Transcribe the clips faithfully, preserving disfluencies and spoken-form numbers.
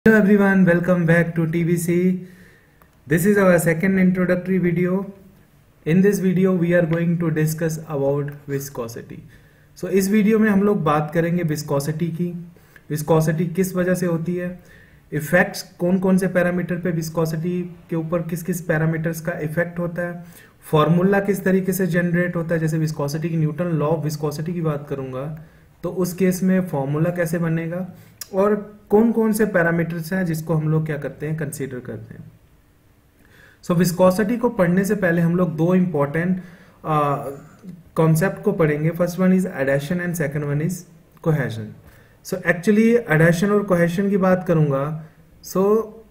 Hello everyone, welcome back to T V C. This is our second introductory video. In this video we are going to discuss about viscosity. So इस video में हम लोग बात करेंगे viscosity की. Viscosity किस वजह से होती है, इफेक्ट्स कौन कौन से पैरामीटर पे विस्कोसिटी के ऊपर किस किस पैरामीटर्स का इफेक्ट होता है, फॉर्मूला किस तरीके से जनरेट होता है. जैसे विस्कोसिटी की न्यूटन लॉ ऑफ विस्कोसिटी की बात करूंगा तो उस केस में फॉर्मूला कैसे बनेगा और कौन कौन से पैरामीटर्स हैं जिसको हम लोग क्या करते हैं, कंसीडर करते हैं. सो विस्कोसिटी को पढ़ने से पहले हम लोग दो इंपॉर्टेंट कॉन्सेप्ट को पढ़ेंगे. First one is adhesion and second one is cohesion. So actually adhesion और कोहेशन की बात करूंगा सो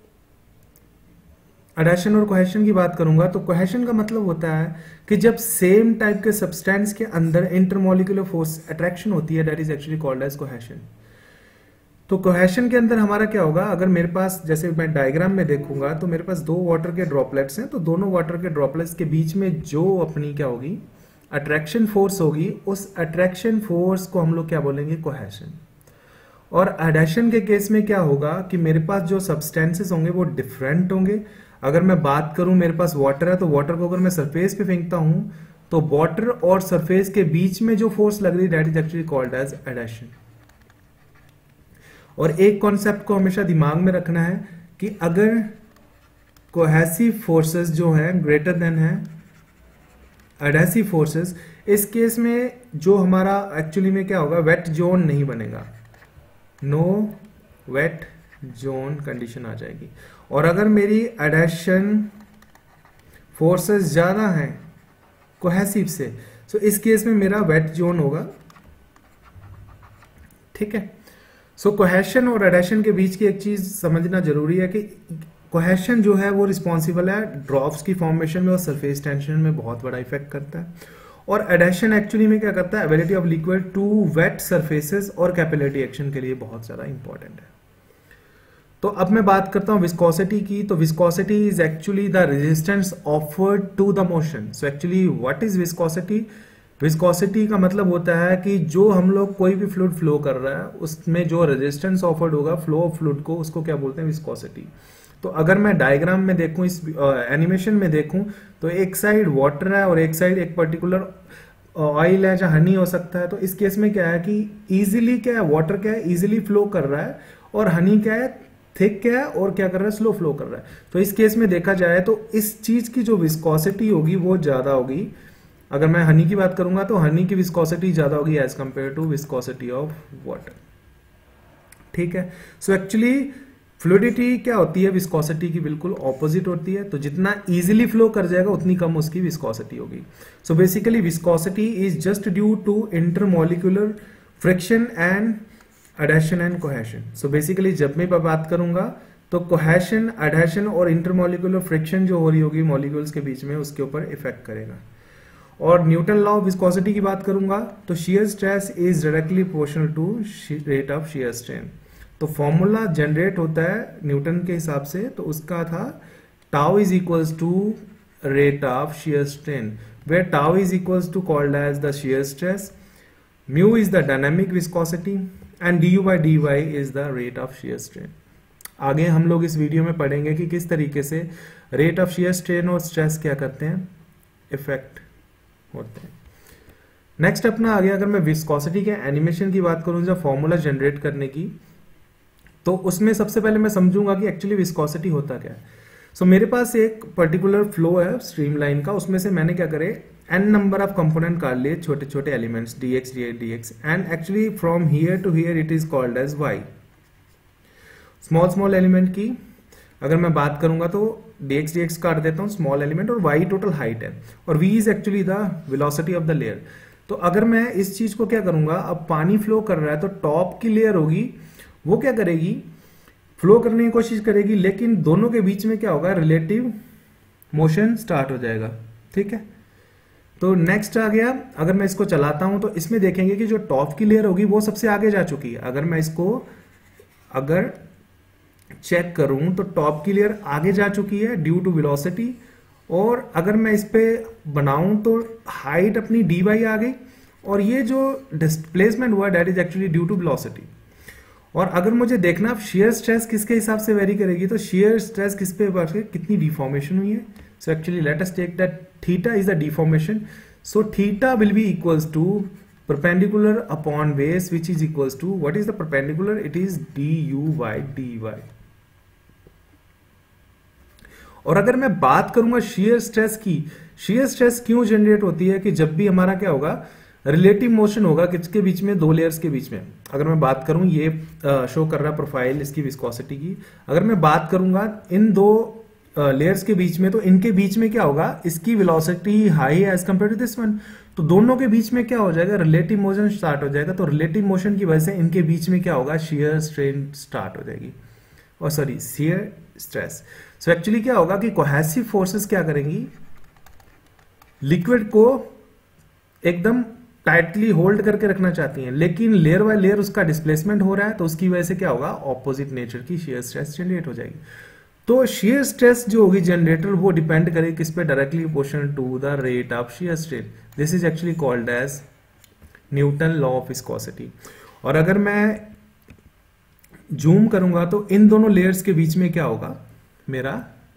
एडेशन और कोहेशन की बात करूंगा तो कोहेशन का मतलब होता है कि जब सेम टाइप के सब्सटेंस के अंदर इंटरमोलिकुलर फोर्स अट्रैक्शन होती है, that is actually called as cohesion. तो कोहेशन के अंदर हमारा क्या होगा, अगर मेरे पास जैसे मैं डायग्राम में देखूंगा तो मेरे पास दो वाटर के ड्रॉपलेट्स हैं, तो दोनों वाटर के ड्रॉपलेट्स के बीच में जो अपनी क्या होगी अट्रैक्शन फोर्स होगी, उस अट्रैक्शन फोर्स को हम लोग क्या बोलेंगे, कोहेशन. और एडेशन के केस में क्या होगा कि मेरे पास जो सब्सटेंसेस होंगे वो डिफरेंट होंगे. अगर मैं बात करूं मेरे पास वाटर है तो वाटर को अगर मैं सरफेस पे फेंकता हूं तो वाटर और सरफेस के बीच में जो फोर्स लग रही है that is actually called as adhesion. और एक कॉन्सेप्ट को हमेशा दिमाग में रखना है कि अगर कोहेसिव फोर्सेस जो हैं ग्रेटर देन है एडेसिव फोर्सेस, इस केस में जो हमारा एक्चुअली में क्या होगा, वेट जोन नहीं बनेगा, नो वेट जोन कंडीशन आ जाएगी. और अगर मेरी एडेशन फोर्सेस ज्यादा हैं कोहेसिव से तो इस केस में मेरा वेट जोन होगा. ठीक है. सो कोहेशन और एडेशन के बीच की एक चीज समझना जरूरी है कि कोहेशन जो है वो रिस्पॉन्सिबल है ड्रॉप्स की फॉर्मेशन में और सरफेस टेंशन में बहुत बड़ा इफेक्ट करता है. और एडेशन एक्चुअली में क्या करता है, ability of liquid to wet surfaces और कैपिलरी एक्शन के लिए बहुत ज्यादा इंपॉर्टेंट है. तो अब मैं बात करता हूं विस्कोसिटी की. तो viscosity is actually the resistance offered to the motion. So actually what is viscosity. Viscosity का मतलब होता है कि जो हम लोग कोई भी फ्लूइड फ्लो कर रहा है उसमें जो रेजिस्टेंस ऑफर्ड होगा फ्लो ऑफ फ्लूइड को, उसको क्या बोलते हैं, विस्कोसिटी. तो अगर मैं डायग्राम में देखूं, इस एनिमेशन में देखूं तो एक साइड वाटर है और एक साइड एक पर्टिकुलर ऑयल है जहां हनी हो सकता है. तो इस केस में क्या है कि इजीली क्या है, वाटर क्या है इजीली फ्लो कर रहा है और हनी क्या है थिक क्या है और क्या कर रहा है, स्लो फ्लो कर रहा है. तो इस केस में देखा जाए तो इस चीज की जो विस्कोसिटी होगी वो ज्यादा होगी. अगर मैं हनी की बात करूंगा तो हनी की विस्कोसिटी ज्यादा होगी as compare to viscosity of water. ठीक है. सो एक्चुअली फ्लूइडिटी क्या होती है, विस्कोसिटी की बिल्कुल ऑपोजिट होती है. तो जितना इजीली फ्लो कर जाएगा उतनी कम उसकी विस्कोसिटी होगी. So basically viscosity is just due to intermolecular friction and adhesion and cohesion. So basically जब मैं बात करूंगा तो कोहेशन, एडेशन और इंटरमोलिकुलर फ्रिक्शन जो हो रही होगी मॉलिक्यूल्स के बीच में उसके ऊपर इफेक्ट करेगा. और न्यूटन लॉ ऑफ विस्कोसिटी की बात करूंगा तो shear stress is directly proportional to rate of shear strain. तो फॉर्मूला जनरेट होता है न्यूटन के हिसाब से, तो उसका था tau is equals to rate of shear strain, where tau is equals to called as the shear stress, mu is the dynamic viscosity and d u by d y is the rate of shear strain. आगे हम लोग इस video में पढ़ेंगे कि किस तरीके से रेट ऑफ शियर स्ट्रेन और स्ट्रेस क्या करते हैं, इफेक्ट होते हैं. नेक्स्ट अपना आ गया, अगर मैं विस्कोसिटी के एनिमेशन की बात करूं, जब फॉर्मूला जनरेट करने की, तो उसमें सबसे पहले मैं समझूंगा कि एक्चुअली विस्कोसिटी होता क्या है. सो so, मेरे पास एक पर्टिकुलर फ्लो है स्ट्रीमलाइन का, उसमें से मैंने क्या करे एन नंबर ऑफ कंपोनेंट निकाल लिए, छोटे छोटे elements dx dx dx and actually from here to here it is called as y. Small small element की अगर मैं बात करूंगा तो dx dx काट देता हूं स्मॉल एलिमेंट, और y टोटल हाइट है और v is actually the velocity of the layer. तो अगर मैं इस चीज को क्या करूंगा, अब पानी फ्लो कर रहा है तो टॉप की लेयर होगी वो क्या करेगी, फ्लो करने की कोशिश करेगी, लेकिन दोनों के बीच में क्या होगा, रिलेटिव मोशन स्टार्ट हो जाएगा. ठीक है. तो नेक्स्ट आ गया, अगर मैं इसको चलाता हूं तो इसमें देखेंगे कि जो टॉप की लेयर होगी वो सबसे आगे जा चुकी है. अगर मैं इसको अगर चेक करूं तो टॉप की लेयर आगे जा चुकी है ड्यू टू वेलोसिटी, और अगर मैं इस पे बनाऊं तो हाइट अपनी डी बाई आ गई, और ये जो डिस्प्लेसमेंट हुआ that is actually due to velocity. और अगर मुझे देखना शेयर स्ट्रेस किसके हिसाब से वेरी करेगी, तो शेयर स्ट्रेस किस पे वर्क, कितनी डिफॉर्मेशन हुई है. So actually let us take that theta is the deformation. So theta will be equals to perpendicular upon base which is equals to, what is the perpendicular, it is du by dy. और अगर मैं बात करूंगा shear stress की, shear stress क्यों generate होती है कि जब भी हमारा क्या होगा, रिलेटिव मोशन होगा किसके बीच में, दो लेयर्स के बीच में. अगर मैं बात करूं, ये शो कर रहा है प्रोफाइल इसकी विस्कोसिटी की, अगर मैं बात करूंगा इन दो लेयर्स के बीच में, तो इनके बीच में क्या होगा, इसकी वेलोसिटी हाई है as compare to this one, तो दोनों के बीच में क्या हो जाएगा, रिलेटिव मोशन स्टार्ट हो जाएगा. तो रिलेटिव मोशन की वजह से इनके बीच में क्या होगा, शेयर स्ट्रेन स्टार्ट हो जाएगी, और sorry shear stress. So actually क्या होगा कि कोहेसिव फोर्सेस क्या करेंगी, लिक्विड को एकदम टाइटली होल्ड करके रखना चाहती हैं, लेकिन लेयर बाय लेयर उसका डिस्प्लेसमेंट हो रहा है, तो उसकी वजह से क्या होगा, ऑपोजिट नेचर की शेयर स्ट्रेस जनरेट हो जाएगी. तो शेयर स्ट्रेस जो होगी जनरेटर, वो डिपेंड करेगी किस पे, directly proportional to the rate of shear strain. This is actually called as Newton law of viscosity. और अगर मैं जूम करूंगा तो इन दोनों लेयर्स के बीच में क्या होगा, मेरा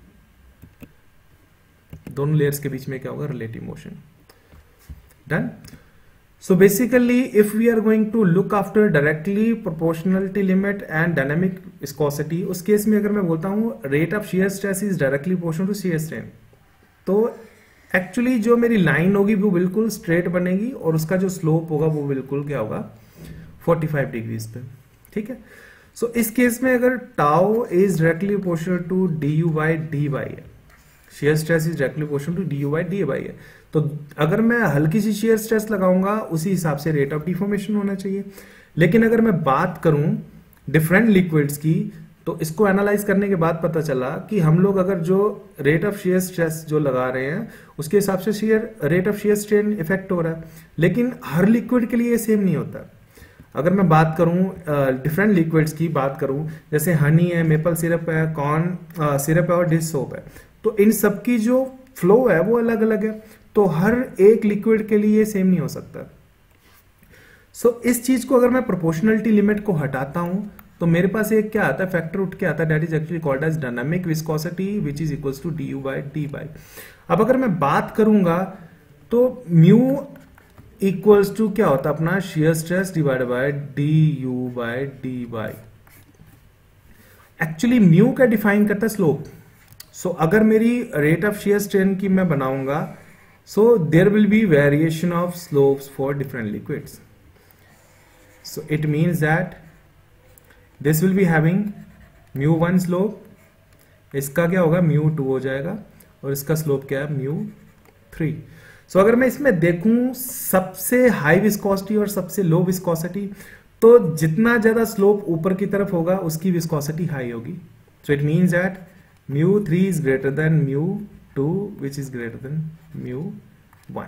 दोनों लेयर्स के बीच में क्या होगा, relative motion. Done. So basically, if we are going to look after directly proportionality limit and dynamic viscosity, उस केस में अगर मैं बोलता हूँ rate of shear stress is directly proportional to shear strain, तो एक्चुअली जो मेरी लाइन होगी वो बिल्कुल स्ट्रेट बनेगी और उसका जो स्लोप होगा वो बिल्कुल क्या होगा, पैंतालीस डिग्रीज पे. ठीक है. सो so, इस केस में अगर tau is directly proportional to d u by d by है, shear stress is directly proportional to d u by d by है, तो अगर मैं हल्की सी शेयर स्ट्रेस लगाऊंगा उसी हिसाब से रेट ऑफ डिफॉर्मेशन होना चाहिए. लेकिन अगर मैं बात करूं डिफरेंट लिक्विड्स की, तो इसको एनालाइज करने के बाद पता चला कि हम लोग अगर जो रेट ऑफ शेयर स्ट्रेस जो लगा रहे हैं उसके हिसाब से shear rate of shear strain effect हो रहा है, लेकिन हर लिक्विड के लिए सेम नहीं होता. अगर मैं बात करूं डिफरेंट uh, लिक्विड्स की बात करूं, जैसे हनी है, मेपल सिरप है, कॉर्न सिरप है और डिश सोप है, तो इन सब की जो फ्लो है वो अलग अलग है, तो हर एक लिक्विड के लिए सेम नहीं हो सकता. सो so, इस चीज को अगर मैं प्रोपोर्शनलिटी लिमिट को हटाता हूं तो मेरे पास एक क्या आता है, फैक्टर उठ के आता है, that is actually called as dynamic viscosity which is equals to d u by d by. अब अगर मैं बात करूंगा तो म्यू इक्वल्स टू क्या होता है अपना, shear stress divided by d u by d by. Actually mu का डिफाइन करता है स्लोप. सो so, अगर मेरी रेट ऑफ शेयर स्ट्रेन की मैं बनाऊंगा, so there will be variation of slopes for different liquids. So it means that this will be having mu one slope, इसका क्या होगा mu टू हो जाएगा, और इसका slope क्या है mu थ्री. so अगर मैं इसमें देखूं सबसे हाई विस्कोसिटी और सबसे लो विस्कोसिटी, तो जितना ज्यादा स्लोप ऊपर की तरफ होगा उसकी विस्कोसिटी हाई होगी. so it means that mu three is greater than mu two which is greater than mu one.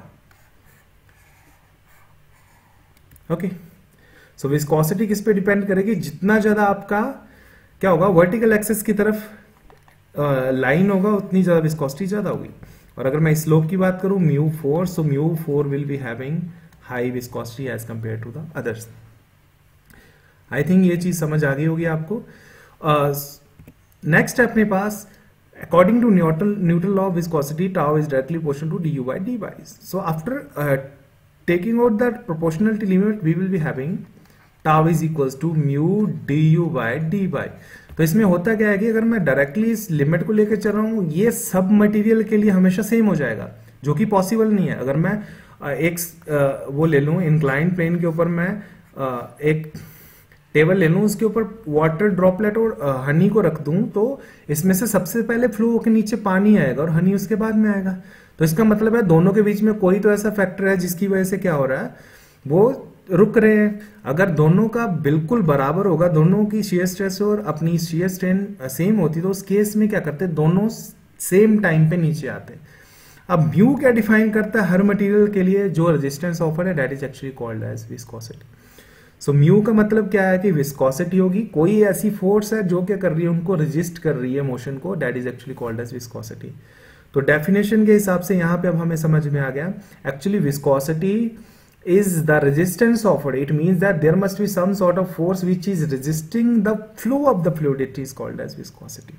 Okay. So viscosity किस पे डिपेंड करेगी, जितना ज्यादा आपका क्या होगा, वर्टिकल एक्सेस की तरफ लाइन uh, होगा उतनी ज्यादा विस्कोसिटी ज्यादा होगी. और अगर मैं स्लोप की बात करूं mu four, so mu four will be having high viscosity as compare to the others. I think ये चीज समझ आ गई होगी आपको. नेक्स्ट uh, अपने पास according to Newton Newton law of viscosity, tau is directly proportional to du by dy. So after uh, taking out that proportionality limit, we will be having tau is equals to mu du by dy. तो इसमें होता क्या है कि अगर मैं directly इस limit को लेकर चल रहा हूँ, ये सब मटेरियल के लिए हमेशा सेम हो जाएगा, जो कि पॉसिबल नहीं है. अगर मैं एक वो ले लूँ इंक्लाइंड प्लेन के ऊपर, मैं एक टेबल ले लूं, उसके ऊपर वाटर ड्रॉपलेट और हनी को रख दूं, तो इसमें से सबसे पहले फ्लो होकर नीचे पानी आएगा और हनी उसके बाद में आएगा. तो इसका मतलब है दोनों के बीच में कोई तो ऐसा फैक्टर है जिसकी वजह से क्या हो रहा है, वो रुक रहे हैं. अगर दोनों का बिल्कुल बराबर होगा, दोनों की शेयर स्ट्रेस और अपनी शेयर स्ट्रेन सेम होती, तो उस केस में क्या करते, दोनों सेम टाइम पे नीचे आते. अब म्यू क्या डिफाइन करता है हर मटेरियल के लिए, जो रेजिस्टेंस ऑफर है, that is actually called as viscosity. So so, mu का मतलब क्या है कि विस्कोसिटी होगी, कोई ऐसी फोर्स है जो क्या कर रही है, उनको रेजिस्ट कर रही है मोशन को, that is actually called as viscosity. तो डेफिनेशन के हिसाब से यहाँ पे अब हमें समझ में आ गया, actually viscosity is the resistance offered. It means that there must be some sort of force which is resisting the flow of the fluid. It is called as viscosity.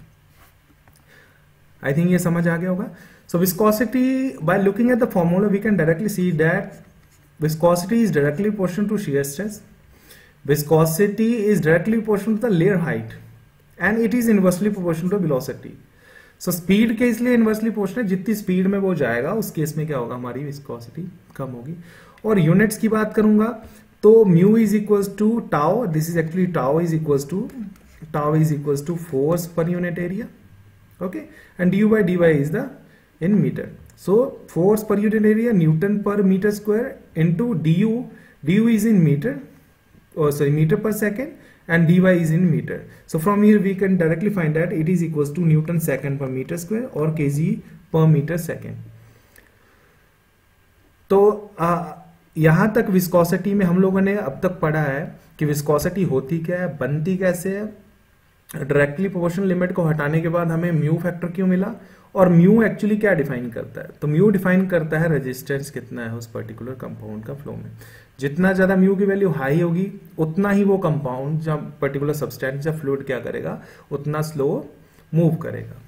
I think ये समझ आ गया होगा. So viscosity, by looking at the formula, we can directly see that viscosity is directly proportional to shear stress. Viscosity is directly proportional to the layer height, and it is inversely proportional to velocity. So speed के इसलिए inversely proportional है, जितनी speed में वो जाएगा उस केस में क्या होगा, हमारी viscosity कम होगी. और यूनिट्स की बात करूंगा तो mu is equals to tau. This is actually tau is equals to tau is equals to force per unit area. Okay, and d u by d y is the in meter. So force per unit area Newton per meter square into d u. D u is in meter, or sorry, meter per second, and dy is in meter. So from here we can directly find that it is equals to Newton second per meter square or kg per meter second. तो आ, यहां तक viscosity में हम लोगों ने अब तक पढ़ा है कि विस्कोसिटी होती क्या है, बनती कैसे है. डायरेक्टली प्रोपोर्शनल लिमिट को हटाने के बाद हमें म्यू फैक्टर क्यों मिला, और म्यू एक्चुअली क्या डिफाइन करता है. तो म्यू डिफाइन करता है रेजिस्टेंस कितना है उस पर्टिकुलर कंपाउंड का फ्लो में. जितना ज्यादा म्यू की वैल्यू हाई होगी उतना ही वो कंपाउंड या पर्टिकुलर सब्सटेंस या फ्लूइड क्या करेगा, उतना स्लो मूव करेगा.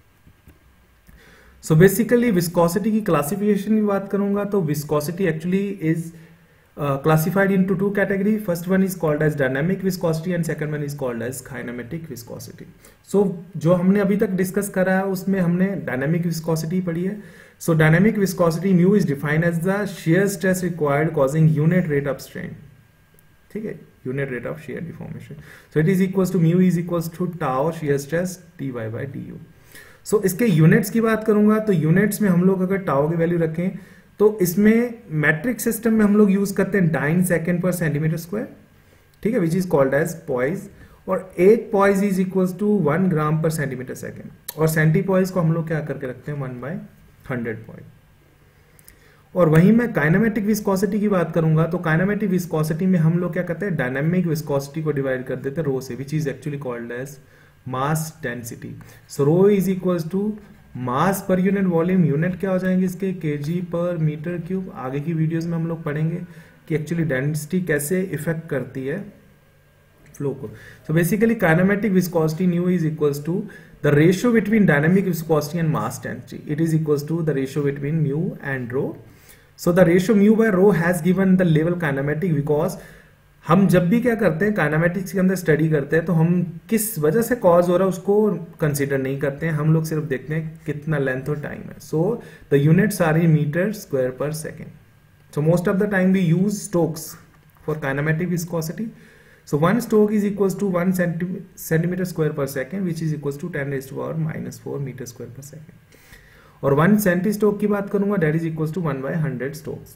सो बेसिकली विस्कोसिटी की क्लासिफिकेशन की बात करूंगा तो viscosity actually is classified into two category. First one is called as dynamic viscosity and second one is called as kinematic viscosity. So जो हमने अभी तक डिस्कस करा है उसमें हमने डायनामिक विस्कोसिटी पढ़ी है. So dynamic viscosity mu is defined as the shear stress required causing unit rate of strain. ठीक है, unit rate of shear deformation. So it is equals to mu is equals to tau shear stress dy by du. So इसके units की बात करूंगा तो units में हम लोग अगर tau की वैल्यू रखें तो इसमें metric system में हम लोग यूज करते हैं dyne second per centimetre square. ठीक है, which is called as poise. और एक poise is equals to one gram per centimetre second. और सेंटी poise को हम लोग क्या करके रखते हैं वन बाय हंड्रेड पॉइंट. और वहीं मैं काइनेमेटिक विस्कोसिटी की बात करूंगा तो काइनेमेटिक विस्कोसिटी में हम लोग क्या करते हैं, डायनामिक विस्कोसिटी को डिवाइड कर देते हैं रो से, which is actually called as mass density. So rho is equals to mass per unit volume. Unit क्या हो जाएंगे इसके, केजी पर मीटर क्यूब. आगे की वीडियोस में हम लोग पढ़ेंगे कि एक्चुअली डेंसिटी कैसे इफेक्ट करती है फ्लो को. So basically kinematic viscosity nu is equals to the ratio between dynamic viscosity and mass density. It is equals to the ratio between mu and rho. So the ratio mu by rho has given the level kinematic because हम जब भी क्या करते हैं kinematics के अंदर study करते हैं तो हम किस वजह से कॉज हो रहा है उसको कंसीडर नहीं करते हैं. हम लोग सिर्फ देखते हैं कितना लेंथ और टाइम है. So the units are in metre square per second. So most of the time we use stokes for kinematic viscosity. So one stoke is equals to one centimeter square per second, which is equals to ten raised to power minus four meter square per second. और one centi stoke की बात करूंगा that is equals to one by hundred stokes.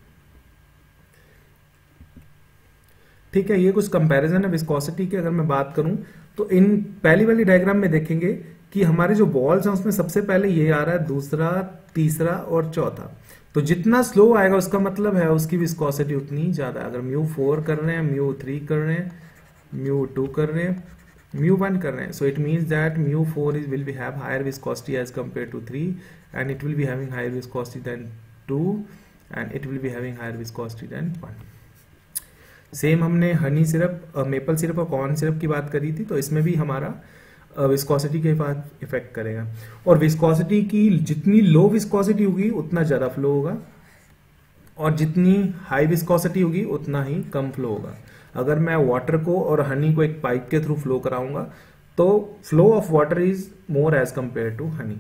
ठीक है, ये कुछ comparison है viscosity की. अगर मैं बात करूं तो इन पहली वाली डायग्राम में देखेंगे कि हमारे जो बॉल्स हैं उसमें सबसे पहले ये आ रहा है, दूसरा, तीसरा और चौथा. तो जितना स्लो आएगा उसका मतलब है उसकी विस्कोसिटी उतनी ज्यादा. अगर म्यू फोर कर रहे हैं, म्यू थ्री कर रहे हैं, म्यू टू कर रहे हैं, म्यू वन कर रहे हैं, so it means that mu four is will be have higher viscosity as compare to three and it will be having higher viscosity than two and it will be having higher viscosity than one. Same हमने honey syrup, maple syrup और corn syrup की बात करी थी, तो इसमें भी हमारा विस्कोसिटी के बाद इफेक्ट करेगा. और विस्कोसिटी की जितनी लो विस्कोसिटी होगी उतना ज्यादा फ्लो होगा, और जितनी हाई विस्कोसिटी होगी उतना ही कम फ्लो होगा. अगर मैं वाटर को और हनी को एक पाइप के थ्रू फ्लो कराऊंगा तो flow of water is more as compare to honey.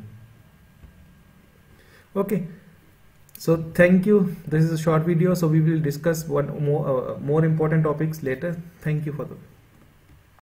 Okay, so thank you. This is a short video, so we will discuss one more uh, more important topics later. Thank you for the